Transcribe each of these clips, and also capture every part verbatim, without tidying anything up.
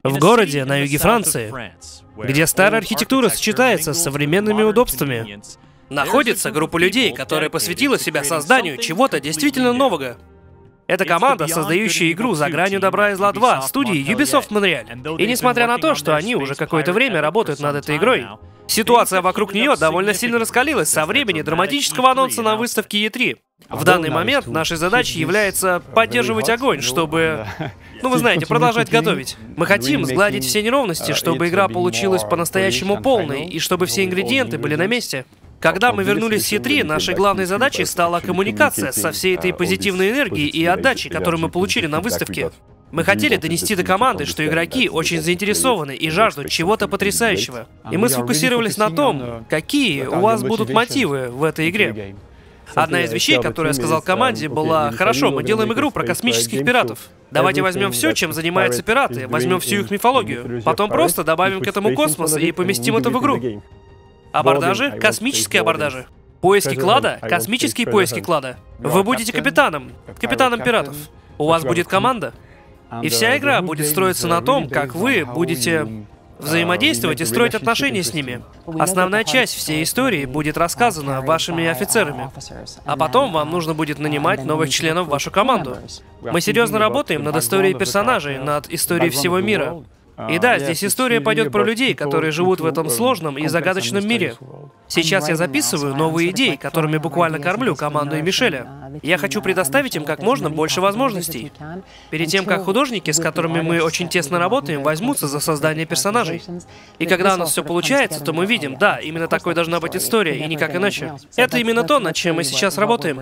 в городе на юге Франции, где старая архитектура сочетается с современными удобствами, находится группа людей, которая посвятила себя созданию чего-то действительно нового. Это команда, создающая игру «За гранью добра и зла два» студии Ubisoft Montreal. И несмотря на то, что они уже какое-то время работают над этой игрой, ситуация вокруг нее довольно сильно раскалилась со времени драматического анонса на выставке и три. В данный момент нашей задачей является поддерживать огонь, чтобы, ну вы знаете, продолжать готовить. Мы хотим сгладить все неровности, чтобы игра получилась по-настоящему полной, и чтобы все ингредиенты были на месте. Когда мы вернулись с и три, нашей главной задачей стала коммуникация со всей этой позитивной энергией и отдачей, которую мы получили на выставке. Мы хотели донести до команды, что игроки очень заинтересованы и жаждут чего-то потрясающего. И мы сфокусировались на том, какие у вас будут мотивы в этой игре. Одна из вещей, которую я сказал команде, была: хорошо, мы делаем игру про космических пиратов. Давайте возьмем все, чем занимаются пираты, возьмем всю их мифологию, потом просто добавим к этому космос и поместим это в игру. Абордажи, космические абордажи. Поиски клада, космические поиски клада. Вы будете капитаном, капитаном пиратов. У вас будет команда. И вся игра будет строиться на том, как вы будете взаимодействовать и строить отношения с ними. Основная часть всей истории будет рассказана вашими офицерами. А потом вам нужно будет нанимать новых членов в вашу команду. Мы серьезно работаем над историей персонажей, над историей всего мира. И да, здесь история пойдет про людей, которые живут в этом сложном и загадочном мире. Сейчас я записываю новые идеи, которыми буквально кормлю команду и Мишеля. Я хочу предоставить им как можно больше возможностей. Перед тем, как художники, с которыми мы очень тесно работаем, возьмутся за создание персонажей. И когда у нас все получается, то мы видим, да, именно такой должна быть история, и никак иначе. Это именно то, над чем мы сейчас работаем.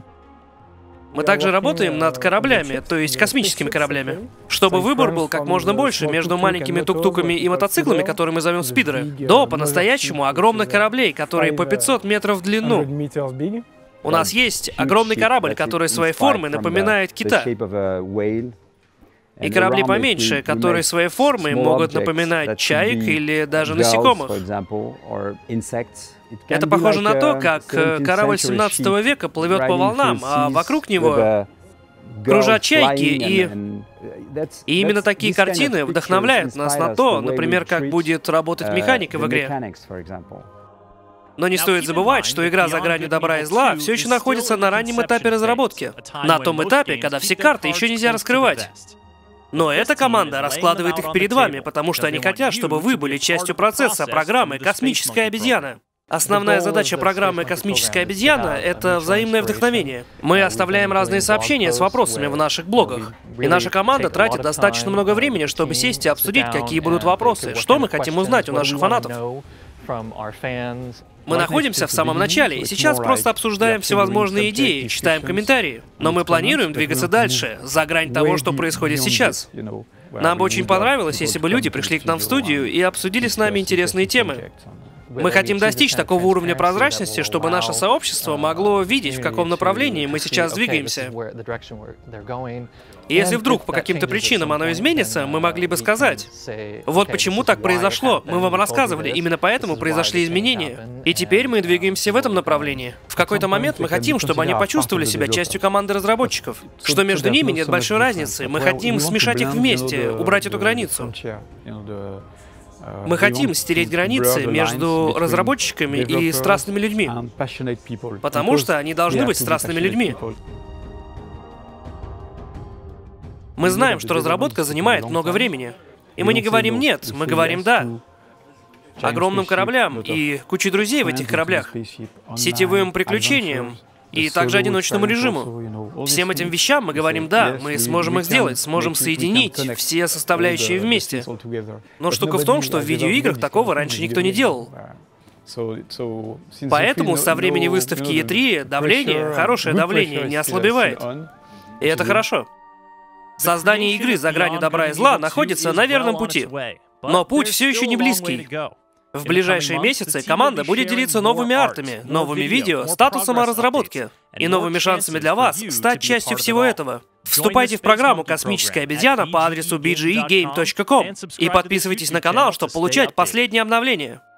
Мы также работаем над кораблями, то есть космическими кораблями, чтобы выбор был как можно больше между маленькими тук-туками и мотоциклами, которые мы зовем спидеры, до по-настоящему огромных кораблей, которые по пятьсот метров в длину. У нас есть огромный корабль, который своей формой напоминает кита. И корабли поменьше, которые своей формой могут напоминать чаек или даже насекомых. Это похоже на то, как корабль семнадцатого века плывет по волнам, а вокруг него кружат чайки, и... и именно такие картины вдохновляют нас на то, например, как будет работать механика в игре. Но не стоит забывать, что игра «За гранью добра и зла» все еще находится на раннем этапе разработки. На том этапе, когда все карты еще нельзя раскрывать. Но эта команда раскладывает их перед вами, потому что они хотят, чтобы вы были частью процесса программы «Космическая обезьяна». Основная задача программы «Космическая обезьяна» — это взаимное вдохновение. Мы оставляем разные сообщения с вопросами в наших блогах. И наша команда тратит достаточно много времени, чтобы сесть и обсудить, какие будут вопросы, что мы хотим узнать у наших фанатов. Мы находимся в самом начале, и сейчас просто обсуждаем всевозможные идеи, читаем комментарии. Но мы планируем двигаться дальше, за грань того, что происходит сейчас. Нам бы очень понравилось, если бы люди пришли к нам в студию и обсудили с нами интересные темы. Мы хотим достичь такого уровня прозрачности, чтобы наше сообщество могло видеть, в каком направлении мы сейчас двигаемся. И если вдруг по каким-то причинам оно изменится, мы могли бы сказать: вот почему так произошло, мы вам рассказывали, именно поэтому произошли изменения. И теперь мы двигаемся в этом направлении. В какой-то момент мы хотим, чтобы они почувствовали себя частью команды разработчиков, что между ними нет большой разницы, мы хотим смешать их вместе, убрать эту границу. Мы хотим стереть границы между разработчиками и страстными людьми, потому что они должны быть страстными людьми. Мы знаем, что разработка занимает много времени. И мы не говорим «нет», мы говорим «да». Огромным кораблям и куче друзей в этих кораблях, сетевым приключениям и также одиночному режиму. Всем этим вещам мы говорим «да», мы сможем их сделать, сможем соединить все составляющие вместе. Но штука в том, что в видеоиграх такого раньше никто не делал. Поэтому со времени выставки и три давление, хорошее давление, не ослабевает. И это хорошо. Создание игры «За гранью добра и зла» находится на верном пути. Но путь все еще не близкий. В ближайшие месяцы команда будет делиться новыми артами, новыми видео, статусом о разработке и новыми шансами для вас стать частью всего этого. Вступайте в программу «Космическая обезьяна» по адресу би джи и гейм точка ком и подписывайтесь на канал, чтобы получать последние обновления.